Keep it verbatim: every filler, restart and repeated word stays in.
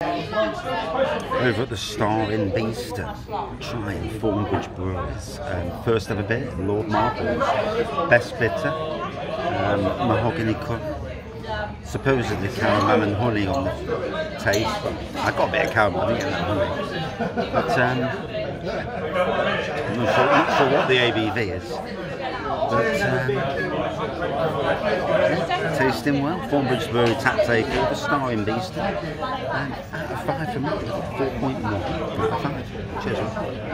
Over at the Star in Beeston, trying Thornbridge Brewery's um, first ever beer, Lord Marples. Best bitter, um, mahogany colour, supposedly caramel and honey on the taste. I got a bit of caramel, I didn't get that honey. But um, yeah, I'm not sure, not sure what the A B V is. But um, yeah, tasting well. Thornbridge Brewery tap takeover, the Star in Beeston. Um, out of five for me, four point one out of five. Cheers.